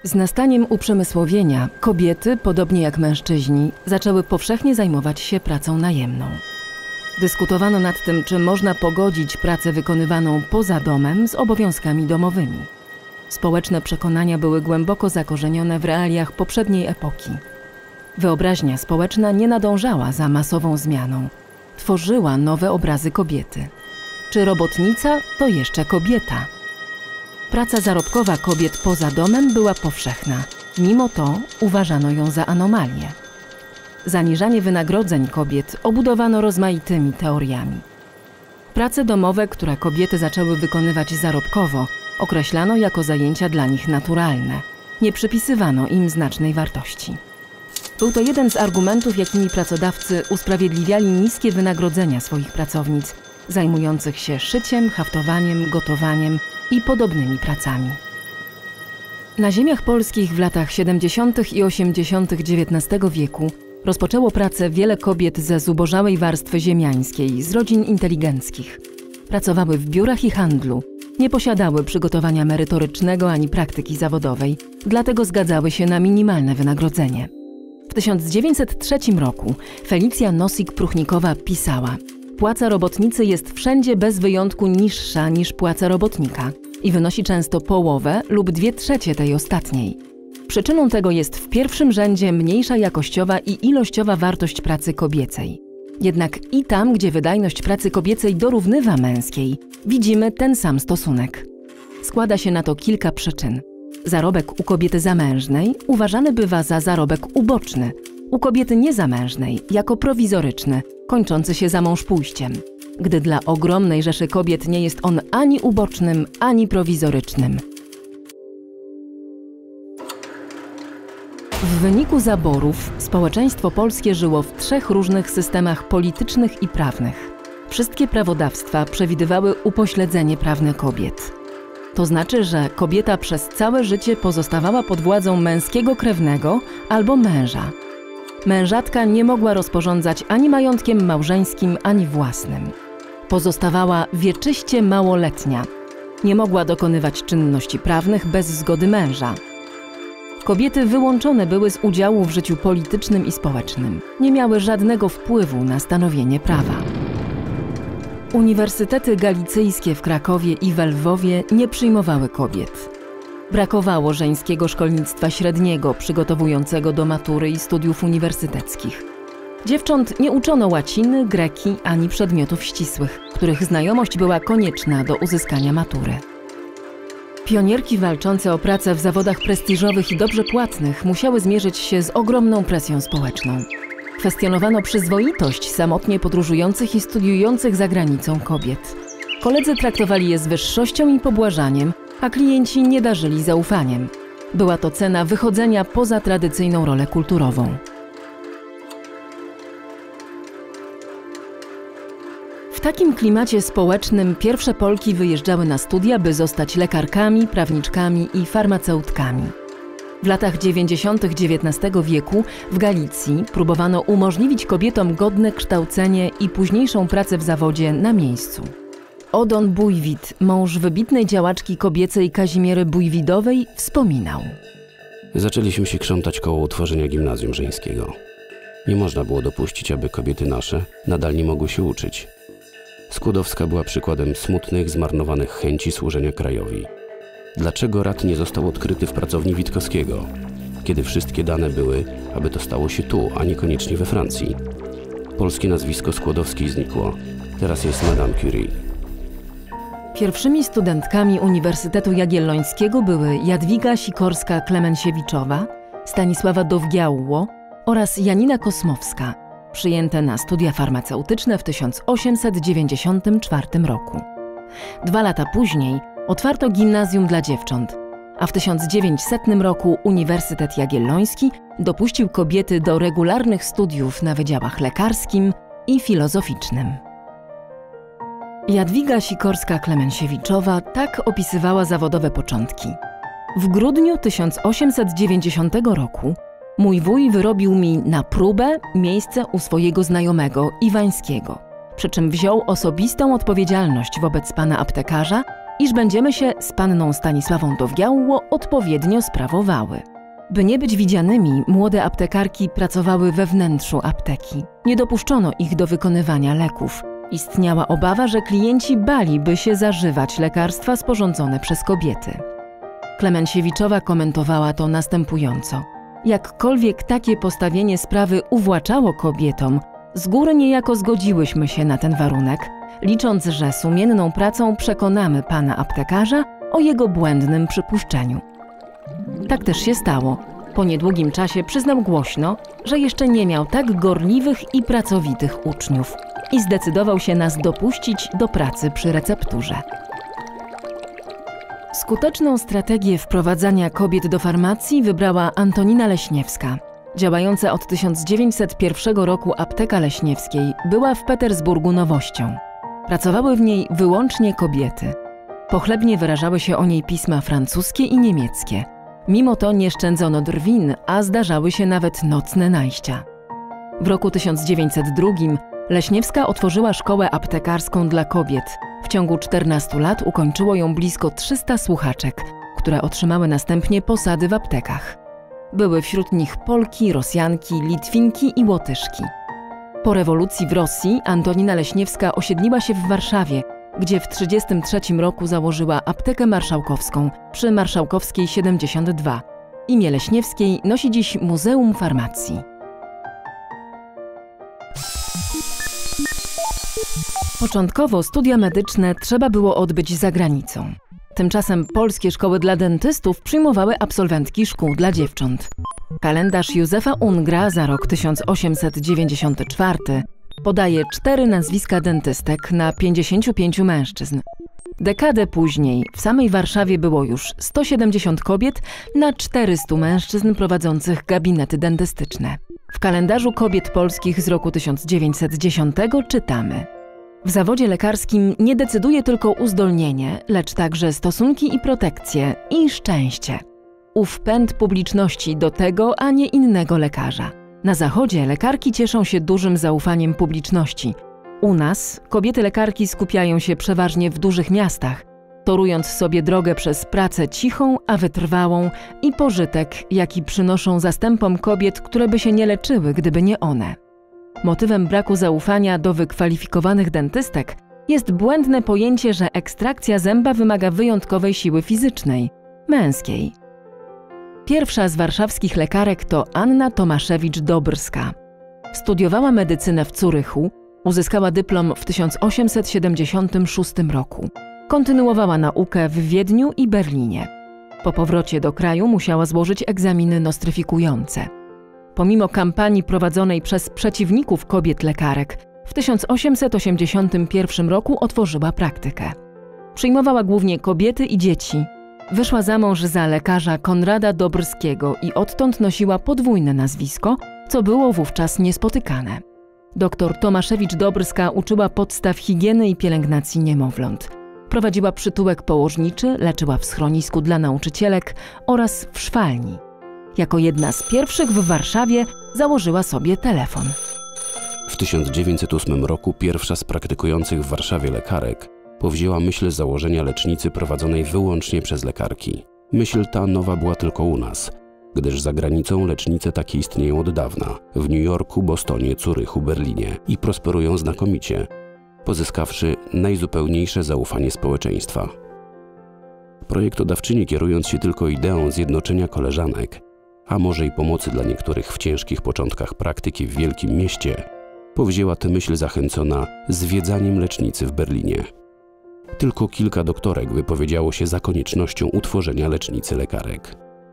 Z nastaniem uprzemysłowienia kobiety, podobnie jak mężczyźni, zaczęły powszechnie zajmować się pracą najemną. Dyskutowano nad tym, czy można pogodzić pracę wykonywaną poza domem z obowiązkami domowymi. Społeczne przekonania były głęboko zakorzenione w realiach poprzedniej epoki. Wyobraźnia społeczna nie nadążała za masową zmianą. Tworzyła nowe obrazy kobiety. Czy robotnica to jeszcze kobieta? Praca zarobkowa kobiet poza domem była powszechna. Mimo to uważano ją za anomalię. Zaniżanie wynagrodzeń kobiet obudowano rozmaitymi teoriami. Prace domowe, które kobiety zaczęły wykonywać zarobkowo, określano jako zajęcia dla nich naturalne. Nie przypisywano im znacznej wartości. Był to jeden z argumentów, jakimi pracodawcy usprawiedliwiali niskie wynagrodzenia swoich pracownic, zajmujących się szyciem, haftowaniem, gotowaniem i podobnymi pracami. Na ziemiach polskich w latach 70. i 80. XIX wieku rozpoczęło pracę wiele kobiet ze zubożałej warstwy ziemiańskiej, z rodzin inteligenckich. Pracowały w biurach i handlu, nie posiadały przygotowania merytorycznego ani praktyki zawodowej, dlatego zgadzały się na minimalne wynagrodzenie. W 1903 roku Felicja Nosik-Pruchnikowa pisała: płaca robotnicy jest wszędzie bez wyjątku niższa niż płaca robotnika i wynosi często połowę lub 2/3 tej ostatniej. Przyczyną tego jest w pierwszym rzędzie mniejsza jakościowa i ilościowa wartość pracy kobiecej. Jednak i tam, gdzie wydajność pracy kobiecej dorównywa męskiej, widzimy ten sam stosunek. Składa się na to kilka przyczyn. Zarobek u kobiety zamężnej uważany bywa za zarobek uboczny, u kobiety niezamężnej jako prowizoryczny, kończący się za mąż pójściem, gdy dla ogromnej rzeszy kobiet nie jest on ani ubocznym, ani prowizorycznym. W wyniku zaborów społeczeństwo polskie żyło w 3 różnych systemach politycznych i prawnych. Wszystkie prawodawstwa przewidywały upośledzenie prawne kobiet. To znaczy, że kobieta przez całe życie pozostawała pod władzą męskiego krewnego albo męża. Mężatka nie mogła rozporządzać ani majątkiem małżeńskim, ani własnym. Pozostawała wieczyście małoletnia. Nie mogła dokonywać czynności prawnych bez zgody męża. Kobiety wyłączone były z udziału w życiu politycznym i społecznym. Nie miały żadnego wpływu na stanowienie prawa. Uniwersytety galicyjskie w Krakowie i we Lwowie nie przyjmowały kobiet. Brakowało żeńskiego szkolnictwa średniego przygotowującego do matury i studiów uniwersyteckich. Dziewcząt nie uczono łaciny, greki ani przedmiotów ścisłych, których znajomość była konieczna do uzyskania matury. Pionierki walczące o pracę w zawodach prestiżowych i dobrze płatnych musiały zmierzyć się z ogromną presją społeczną. Kwestionowano przyzwoitość samotnie podróżujących i studiujących za granicą kobiet. Koledzy traktowali je z wyższością i pobłażaniem, a klienci nie darzyli zaufaniem. Była to cena wychodzenia poza tradycyjną rolę kulturową. W takim klimacie społecznym pierwsze Polki wyjeżdżały na studia, by zostać lekarkami, prawniczkami i farmaceutkami. W latach 90. XIX wieku w Galicji próbowano umożliwić kobietom godne kształcenie i późniejszą pracę w zawodzie na miejscu. Odon Bujwid, mąż wybitnej działaczki kobiecej Kazimiery Bujwidowej, wspominał: zaczęliśmy się krzątać koło utworzenia gimnazjum żeńskiego. Nie można było dopuścić, aby kobiety nasze nadal nie mogły się uczyć. Skłodowska była przykładem smutnych, zmarnowanych chęci służenia krajowi. Dlaczego rad nie został odkryty w pracowni Witkowskiego, kiedy wszystkie dane były, aby to stało się tu, a niekoniecznie we Francji? Polskie nazwisko Skłodowskiej znikło. Teraz jest Madame Curie. Pierwszymi studentkami Uniwersytetu Jagiellońskiego były Jadwiga Sikorska-Klemensiewiczowa, Stanisława Dowgiało oraz Janina Kosmowska, przyjęte na studia farmaceutyczne w 1894 roku. 2 lata później otwarto gimnazjum dla dziewcząt, a w 1900 roku Uniwersytet Jagielloński dopuścił kobiety do regularnych studiów na wydziałach lekarskim i filozoficznym. Jadwiga Sikorska-Klemensiewiczowa tak opisywała zawodowe początki. W grudniu 1890 roku mój wuj wyrobił mi na próbę miejsce u swojego znajomego Iwańskiego, przy czym wziął osobistą odpowiedzialność wobec pana aptekarza iż będziemy się z panną Stanisławą Dowgiałło odpowiednio sprawowały. By nie być widzianymi, młode aptekarki pracowały we wnętrzu apteki. Nie dopuszczono ich do wykonywania leków. Istniała obawa, że klienci baliby się zażywać lekarstwa sporządzone przez kobiety. Klemenciewiczowa komentowała to następująco. Jakkolwiek takie postawienie sprawy uwłaczało kobietom, z góry niejako zgodziłyśmy się na ten warunek, licząc, że sumienną pracą przekonamy pana aptekarza o jego błędnym przypuszczeniu. Tak też się stało. Po niedługim czasie przyznał głośno, że jeszcze nie miał tak gorliwych i pracowitych uczniów i zdecydował się nas dopuścić do pracy przy recepturze. Skuteczną strategię wprowadzania kobiet do farmacji wybrała Antonina Leśniewska. Działająca od 1901 roku apteka Leśniewskiej była w Petersburgu nowością. Pracowały w niej wyłącznie kobiety. Pochlebnie wyrażały się o niej pisma francuskie i niemieckie. Mimo to nie szczędzono drwin, a zdarzały się nawet nocne najścia. W roku 1902 Leśniewska otworzyła szkołę aptekarską dla kobiet. W ciągu 14 lat ukończyło ją blisko 300 słuchaczek, które otrzymały następnie posady w aptekach. Były wśród nich Polki, Rosjanki, Litwinki i Łotyszki. Po rewolucji w Rosji Antonina Leśniewska osiedliła się w Warszawie, gdzie w 1933 roku założyła aptekę marszałkowską przy Marszałkowskiej 72. Imię Leśniewskiej nosi dziś Muzeum Farmacji. Początkowo studia medyczne trzeba było odbyć za granicą. Tymczasem polskie szkoły dla dentystów przyjmowały absolwentki szkół dla dziewcząt. Kalendarz Józefa Ungra za rok 1894 podaje 4 nazwiska dentystek na 55 mężczyzn. Dekadę później w samej Warszawie było już 170 kobiet na 400 mężczyzn prowadzących gabinety dentystyczne. W kalendarzu kobiet polskich z roku 1910 czytamy: w zawodzie lekarskim nie decyduje tylko uzdolnienie, lecz także stosunki i protekcje i szczęście. Ów pęd publiczności do tego, a nie innego lekarza. Na zachodzie lekarki cieszą się dużym zaufaniem publiczności. U nas kobiety lekarki skupiają się przeważnie w dużych miastach, torując sobie drogę przez pracę cichą, a wytrwałą i pożytek, jaki przynoszą zastępom kobiet, które by się nie leczyły, gdyby nie one. Motywem braku zaufania do wykwalifikowanych dentystek jest błędne pojęcie, że ekstrakcja zęba wymaga wyjątkowej siły fizycznej, męskiej. Pierwsza z warszawskich lekarek to Anna Tomaszewicz-Dobrska. Studiowała medycynę w Zurychu, uzyskała dyplom w 1876 roku. Kontynuowała naukę w Wiedniu i Berlinie. Po powrocie do kraju musiała złożyć egzaminy nostryfikujące. Pomimo kampanii prowadzonej przez przeciwników kobiet lekarek, w 1881 roku otworzyła praktykę. Przyjmowała głównie kobiety i dzieci. Wyszła za mąż za lekarza Konrada Dobrskiego i odtąd nosiła podwójne nazwisko, co było wówczas niespotykane. Dr Tomaszewicz-Dobrska uczyła podstaw higieny i pielęgnacji niemowląt. Prowadziła przytułek położniczy, leczyła w schronisku dla nauczycielek oraz w szwalni. Jako jedna z pierwszych w Warszawie założyła sobie telefon. W 1908 roku pierwsza z praktykujących w Warszawie lekarek powzięła myśl założenia lecznicy prowadzonej wyłącznie przez lekarki. Myśl ta nowa była tylko u nas, gdyż za granicą lecznice takie istnieją od dawna, w New Yorku, Bostonie, Zurychu, Berlinie i prosperują znakomicie, pozyskawszy najzupełniejsze zaufanie społeczeństwa. Projektodawczyni, kierując się tylko ideą zjednoczenia koleżanek, a może i pomocy dla niektórych w ciężkich początkach praktyki w wielkim mieście, powzięła tę myśl zachęcona zwiedzaniem lecznicy w Berlinie. Tylko kilka doktorek wypowiedziało się za koniecznością utworzenia lecznicy lekarek.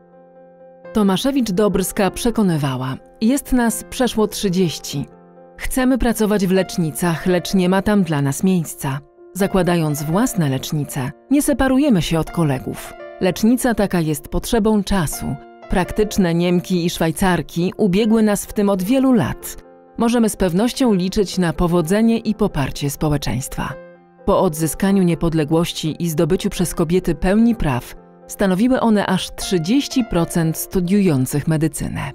Tomaszewicz-Dobrska przekonywała: jest nas przeszło 30. Chcemy pracować w lecznicach, lecz nie ma tam dla nas miejsca. Zakładając własne lecznice, nie separujemy się od kolegów. Lecznica taka jest potrzebą czasu. Praktyczne Niemki i Szwajcarki ubiegły nas w tym od wielu lat. Możemy z pewnością liczyć na powodzenie i poparcie społeczeństwa. Po odzyskaniu niepodległości i zdobyciu przez kobiety pełni praw, stanowiły one aż 30% studiujących medycynę.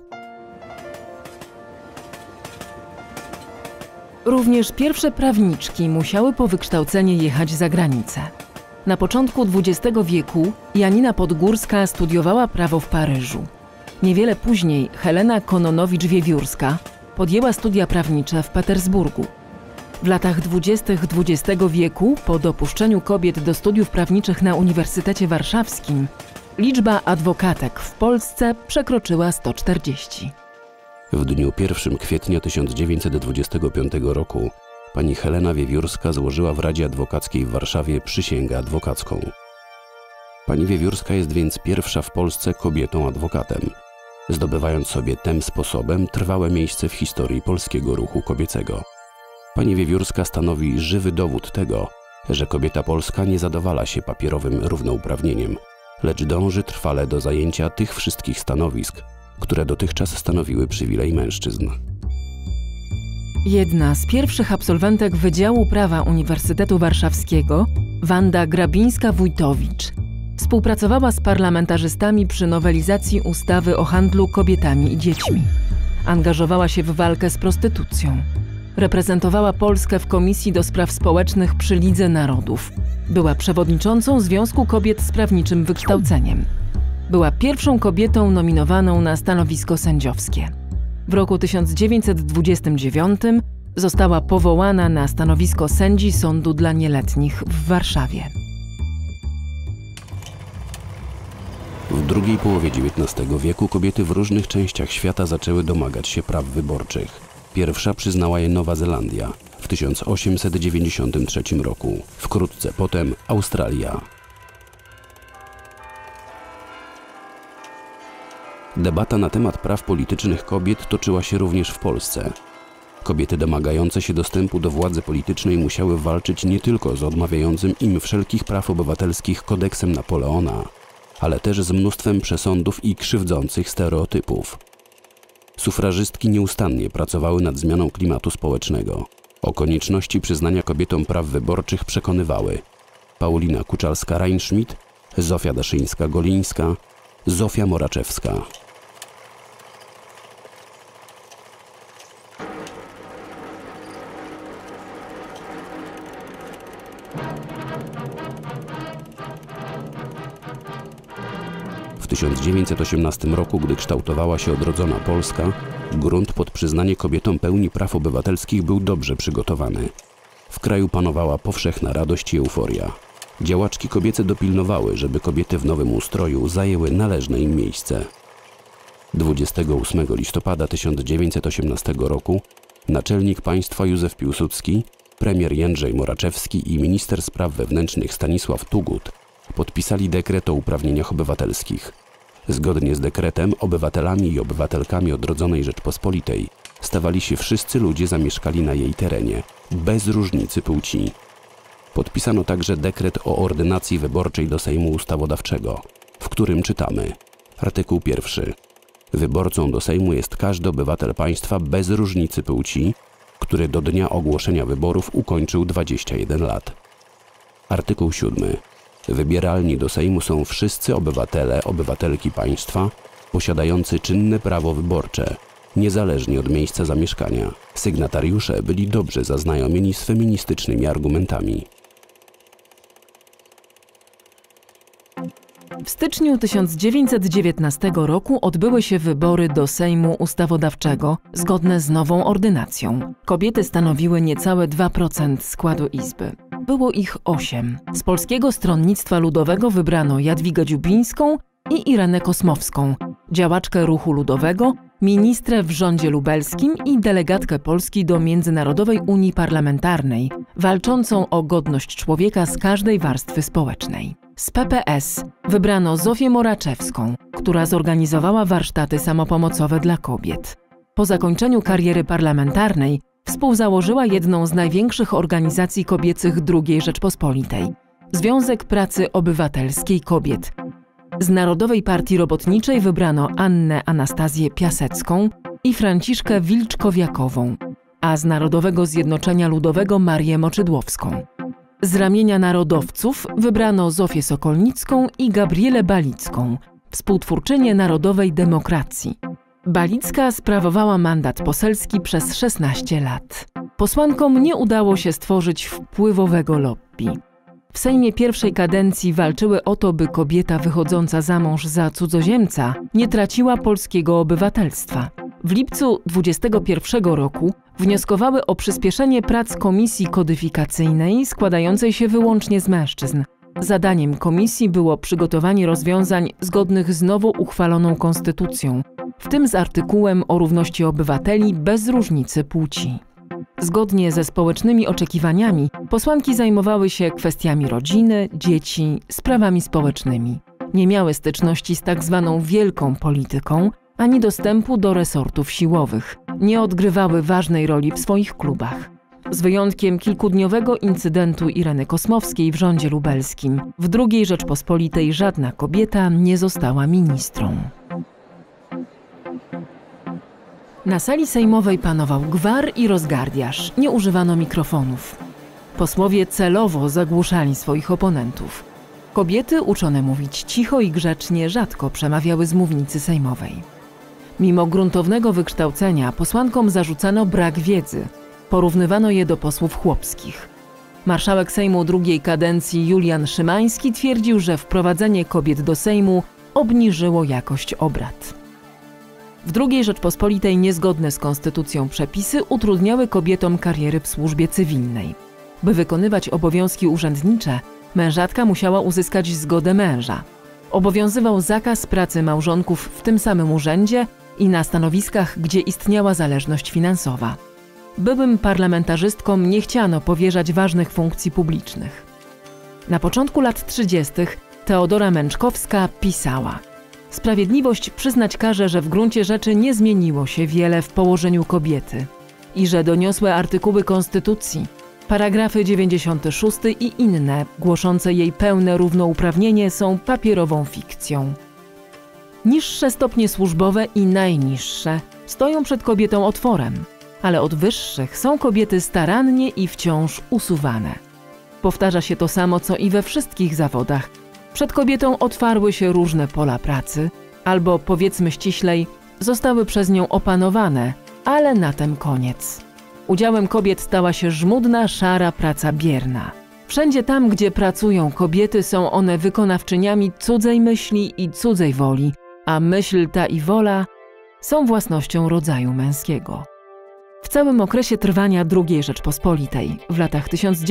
Również pierwsze prawniczki musiały po wykształceniu jechać za granicę. Na początku XX wieku Janina Podgórska studiowała prawo w Paryżu. Niewiele później Helena Kononowicz-Wiewiórska podjęła studia prawnicze w Petersburgu. W latach 20. XX wieku, po dopuszczeniu kobiet do studiów prawniczych na Uniwersytecie Warszawskim, liczba adwokatek w Polsce przekroczyła 140. W dniu 1 kwietnia 1925 roku pani Helena Wiewiórska złożyła w Radzie Adwokackiej w Warszawie przysięgę adwokacką. Pani Wiewiórska jest więc pierwsza w Polsce kobietą adwokatem, zdobywając sobie tym sposobem trwałe miejsce w historii polskiego ruchu kobiecego. Pani Wiewiórska stanowi żywy dowód tego, że kobieta polska nie zadowala się papierowym równouprawnieniem, lecz dąży trwale do zajęcia tych wszystkich stanowisk, które dotychczas stanowiły przywilej mężczyzn. Jedna z pierwszych absolwentek Wydziału Prawa Uniwersytetu Warszawskiego, Wanda Grabińska-Wójtowicz, współpracowała z parlamentarzystami przy nowelizacji ustawy o handlu kobietami i dziećmi. Angażowała się w walkę z prostytucją. Reprezentowała Polskę w Komisji do Spraw Społecznych przy Lidze Narodów. Była przewodniczącą Związku Kobiet z Prawniczym Wykształceniem. Była pierwszą kobietą nominowaną na stanowisko sędziowskie. W roku 1929 została powołana na stanowisko sędzi Sądu dla Nieletnich w Warszawie. W drugiej połowie XIX wieku kobiety w różnych częściach świata zaczęły domagać się praw wyborczych. Pierwsza przyznała je Nowa Zelandia w 1893 roku, wkrótce potem Australia. Debata na temat praw politycznych kobiet toczyła się również w Polsce. Kobiety domagające się dostępu do władzy politycznej musiały walczyć nie tylko z odmawiającym im wszelkich praw obywatelskich kodeksem Napoleona, ale też z mnóstwem przesądów i krzywdzących stereotypów. Sufrażystki nieustannie pracowały nad zmianą klimatu społecznego. O konieczności przyznania kobietom praw wyborczych przekonywały Paulina Kuczalska-Reinschmidt, Zofia Daszyńska-Golińska, Zofia Moraczewska. W 1918 roku, gdy kształtowała się odrodzona Polska, grunt pod przyznanie kobietom pełni praw obywatelskich był dobrze przygotowany. W kraju panowała powszechna radość i euforia. Działaczki kobiece dopilnowały, żeby kobiety w nowym ustroju zajęły należne im miejsce. 28 listopada 1918 roku naczelnik państwa Józef Piłsudski, premier Jędrzej Moraczewski i minister spraw wewnętrznych Stanisław Thugut podpisali dekret o uprawnieniach obywatelskich. Zgodnie z dekretem obywatelami i obywatelkami odrodzonej Rzeczpospolitej stawali się wszyscy ludzie zamieszkali na jej terenie, bez różnicy płci. Podpisano także dekret o ordynacji wyborczej do Sejmu Ustawodawczego, w którym czytamy: artykuł 1. Wyborcą do Sejmu jest każdy obywatel państwa bez różnicy płci, który do dnia ogłoszenia wyborów ukończył 21 lat. Artykuł 7. Wybieralni do Sejmu są wszyscy obywatele, obywatelki państwa posiadający czynne prawo wyborcze, niezależnie od miejsca zamieszkania. Sygnatariusze byli dobrze zaznajomieni z feministycznymi argumentami. W styczniu 1919 roku odbyły się wybory do Sejmu Ustawodawczego zgodne z nową ordynacją. Kobiety stanowiły niecałe 2% składu Izby. Było ich 8. Z Polskiego Stronnictwa Ludowego wybrano Jadwigę Dziubińską i Irenę Kosmowską, działaczkę ruchu ludowego, ministrę w rządzie lubelskim i delegatkę Polski do Międzynarodowej Unii Parlamentarnej, walczącą o godność człowieka z każdej warstwy społecznej. Z PPS wybrano Zofię Moraczewską, która zorganizowała warsztaty samopomocowe dla kobiet. Po zakończeniu kariery parlamentarnej współzałożyła jedną z największych organizacji kobiecych II Rzeczpospolitej – Związek Pracy Obywatelskiej Kobiet. Z Narodowej Partii Robotniczej wybrano Annę Anastazję Piasecką i Franciszkę Wilczkowiakową, a z Narodowego Zjednoczenia Ludowego Marię Moczydłowską. Z ramienia narodowców wybrano Zofię Sokolnicką i Gabrielę Balicką, współtwórczynię Narodowej Demokracji. Balicka sprawowała mandat poselski przez 16 lat. Posłankom nie udało się stworzyć wpływowego lobby. w Sejmie pierwszej kadencji walczyły o to, by kobieta wychodząca za mąż za cudzoziemca nie traciła polskiego obywatelstwa. W lipcu 2021 roku wnioskowały o przyspieszenie prac komisji kodyfikacyjnej składającej się wyłącznie z mężczyzn. Zadaniem komisji było przygotowanie rozwiązań zgodnych z nowo uchwaloną konstytucją, w tym z artykułem o równości obywateli bez różnicy płci. Zgodnie ze społecznymi oczekiwaniami posłanki zajmowały się kwestiami rodziny, dzieci, sprawami społecznymi. Nie miały styczności z tak zwaną wielką polityką, ani dostępu do resortów siłowych. Nie odgrywały ważnej roli w swoich klubach. Z wyjątkiem kilkudniowego incydentu Ireny Kosmowskiej w rządzie lubelskim, w II Rzeczpospolitej żadna kobieta nie została ministrą. Na sali sejmowej panował gwar i rozgardiaż, nie używano mikrofonów. Posłowie celowo zagłuszali swoich oponentów. Kobiety, uczone mówić cicho i grzecznie, rzadko przemawiały z mównicy sejmowej. Mimo gruntownego wykształcenia posłankom zarzucano brak wiedzy. Porównywano je do posłów chłopskich. Marszałek Sejmu drugiej kadencji Julian Szymański twierdził, że wprowadzenie kobiet do Sejmu obniżyło jakość obrad. W II Rzeczpospolitej niezgodne z konstytucją przepisy utrudniały kobietom kariery w służbie cywilnej. By wykonywać obowiązki urzędnicze, mężatka musiała uzyskać zgodę męża. Obowiązywał zakaz pracy małżonków w tym samym urzędzie i na stanowiskach, gdzie istniała zależność finansowa. Byłym parlamentarzystkom nie chciano powierzać ważnych funkcji publicznych. Na początku lat 30. Teodora Męczkowska pisała: Sprawiedliwość przyznać każe, że w gruncie rzeczy nie zmieniło się wiele w położeniu kobiety i że doniosłe artykuły Konstytucji, paragrafy 96 i inne, głoszące jej pełne równouprawnienie, są papierową fikcją. Niższe stopnie służbowe i najniższe stoją przed kobietą otworem, ale od wyższych są kobiety starannie i wciąż usuwane. Powtarza się to samo, co i we wszystkich zawodach. Przed kobietą otwarły się różne pola pracy, albo, powiedzmy ściślej, zostały przez nią opanowane, ale na tym koniec. Udziałem kobiet stała się żmudna, szara praca bierna. Wszędzie tam, gdzie pracują kobiety, są one wykonawczyniami cudzej myśli i cudzej woli, a myśl ta i wola są własnością rodzaju męskiego. W całym okresie trwania II Rzeczpospolitej, w latach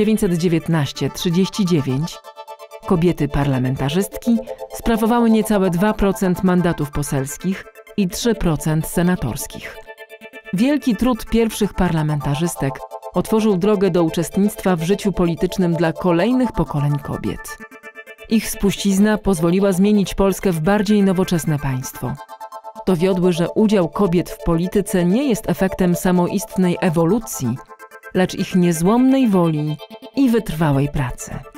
1919–39, kobiety parlamentarzystki sprawowały niecałe 2% mandatów poselskich i 3% senatorskich. Wielki trud pierwszych parlamentarzystek otworzył drogę do uczestnictwa w życiu politycznym dla kolejnych pokoleń kobiet. Ich spuścizna pozwoliła zmienić Polskę w bardziej nowoczesne państwo. Dowiodły, że udział kobiet w polityce nie jest efektem samoistnej ewolucji, lecz ich niezłomnej woli i wytrwałej pracy.